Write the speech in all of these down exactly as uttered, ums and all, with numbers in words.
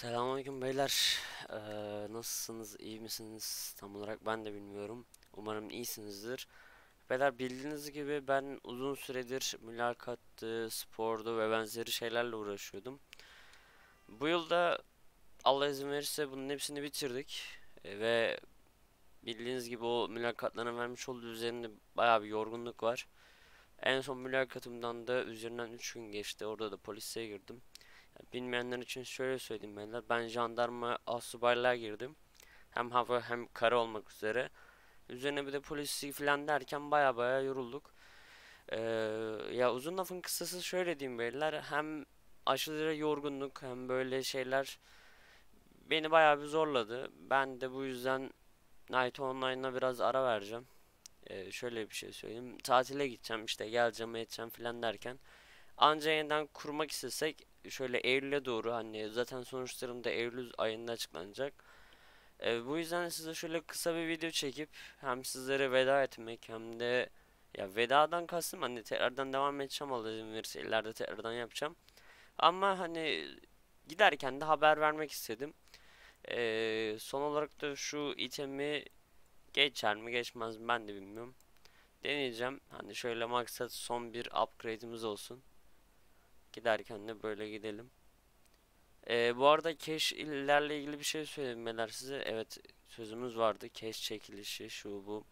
Selamünaleyküm beyler. Ee, nasılsınız? İyi misiniz? Tam olarak ben de bilmiyorum. Umarım iyisinizdir. Beyler bildiğiniz gibi ben uzun süredir mülakattı, spordu ve benzeri şeylerle uğraşıyordum. Bu yılda Allah izin verirse bunun hepsini bitirdik. Ee, ve bildiğiniz gibi o mülakatların vermiş olduğu üzerinde bayağı bir yorgunluk var. En son mülakatımdan da üzerinden üç gün geçti. Orada da polise girdim. Bilmeyenler için şöyle söyleyeyim beyler. Ben jandarma astsubaylığa girdim. Hem hava hem kara olmak üzere. Üzerine bir de polisi falan derken baya baya yorulduk. Ee, ya uzun lafın kısası şöyle diyeyim beyler. Hem aşırı yorgunluk hem böyle şeyler beni baya bir zorladı. Ben de bu yüzden Night Online'a biraz ara vereceğim. Ee, şöyle bir şey söyleyeyim. Tatile gideceğim işte geleceğim edeceğim falan derken. Anca yeniden kurmak istesek şöyle Eylül'e doğru hani zaten sonuçlarım da Eylül ayında açıklanacak. Ee, bu yüzden size şöyle kısa bir video çekip hem sizlere veda etmek hem de ya vedadan kastım hani tekrardan devam edeceğim Allah izin verirse ileride tekrardan yapacağım. Ama hani giderken de haber vermek istedim. Ee, son olarak da şu itemi geçer mi geçmez mi ben de bilmiyorum. Deneyeceğim. Hani şöyle maksat son bir upgrade'imiz olsun. Giderken de böyle gidelim. Ee, bu arada cache illerle ilgili bir şey söyleyeyim beyler size. Evet sözümüz vardı. Cache çekilişi şu bu.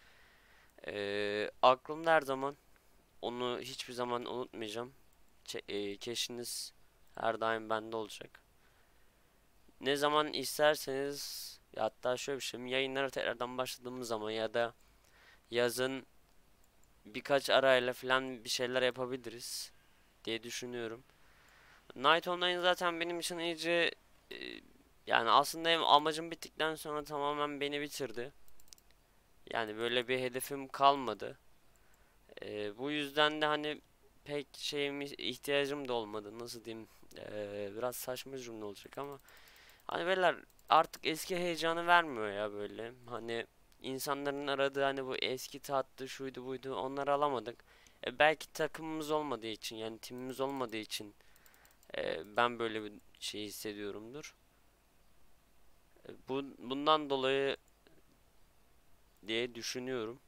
Ee, aklımda her zaman onu hiçbir zaman unutmayacağım. Ç e, cache'iniz her daim bende olacak. Ne zaman isterseniz ya hatta şöyle bir şey yayınlara tekrardan başladığımız zaman ya da yazın birkaç arayla falan bir şeyler yapabiliriz diye düşünüyorum. Night Online zaten benim için iyice e, yani aslında hem amacım bittikten sonra tamamen beni bitirdi. Yani böyle bir hedefim kalmadı. E, bu yüzden de hani pek şeyim ihtiyacım da olmadı. Nasıl diyeyim? E, biraz saçma cümle olacak ama hani beyler artık eski heyecanı vermiyor ya böyle. Hani insanların aradığı hani bu eski tattı şuydu buydu onları alamadık. E, belki takımımız olmadığı için yani timimiz olmadığı için e, ben böyle bir şey hissediyorumdur. Bu, bundan dolayı diye düşünüyorum.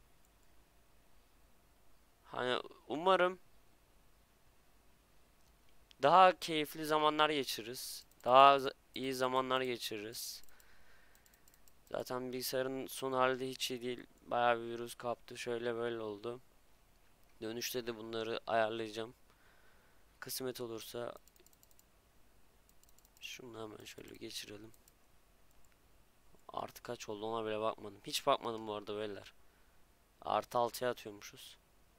Hani umarım daha keyifli zamanlar geçiririz. Daha iyi zamanlar geçiririz. Zaten bilgisayarın son halde hiç iyi değil. Bayağı bir virüs kaptı. Şöyle böyle oldu. Dönüşte de bunları ayarlayacağım. Kısmet olursa şunu hemen şöyle geçirelim. Artı kaç oldu ona bile bakmadım. Hiç bakmadım bu arada beyler. Artı altıya atıyormuşuz.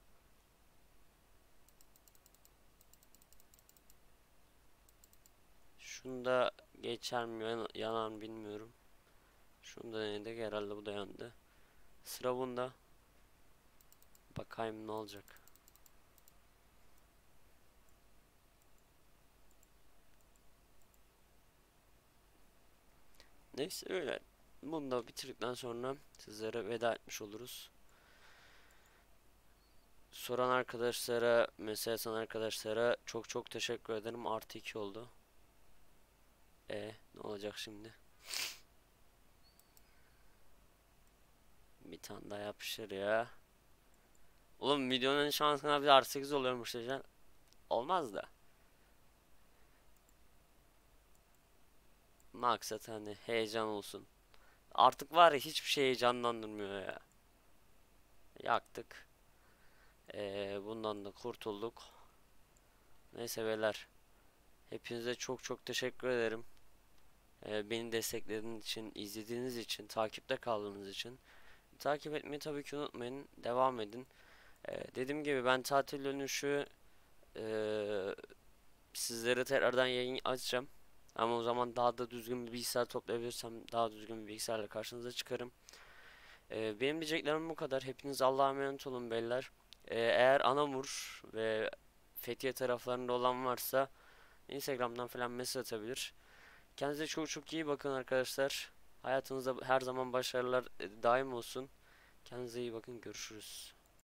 Şunu da geçer mi yanar mı bilmiyorum. Şunu da denedik herhalde bu da yandı. Sıra bunda. Bakayım ne olacak. Neyse öyle. Bunu da bitirdikten sonra sizlere veda etmiş oluruz. Soran arkadaşlara, mesaj atan arkadaşlara çok çok teşekkür ederim. Artı iki oldu. E ne olacak şimdi? Bir tane daha yapışır ya. Oğlum videonun şansına bir artı sekiz oluyormuş diyeceksin. Olmaz da. Maksat hani heyecan olsun. Artık var ya hiçbir şey heyecanlandırmıyor ya. Yaktık. Ee, bundan da kurtulduk. Neyse beyler. Hepinize çok çok teşekkür ederim. Ee, beni desteklediğiniz için, izlediğiniz için, takipte kaldığınız için. Takip etmeyi tabii ki unutmayın. Devam edin. Ee, dediğim gibi ben tatil dönüşü ee, sizlere tekrardan yayın açacağım. Ama o zaman daha da düzgün bir bilgisayar toplayabilirsem daha düzgün bir bilgisayarla karşınıza çıkarım. Ee, benim diyeceklerim bu kadar. Hepiniz Allah'a emanet olun beyler. Ee, eğer Anamur ve Fethiye taraflarında olan varsa Instagram'dan falan mesaj atabilir. Kendinize çok çok iyi bakın arkadaşlar. Hayatınızda her zaman başarılar e, daim olsun. Kendinize iyi bakın. Görüşürüz.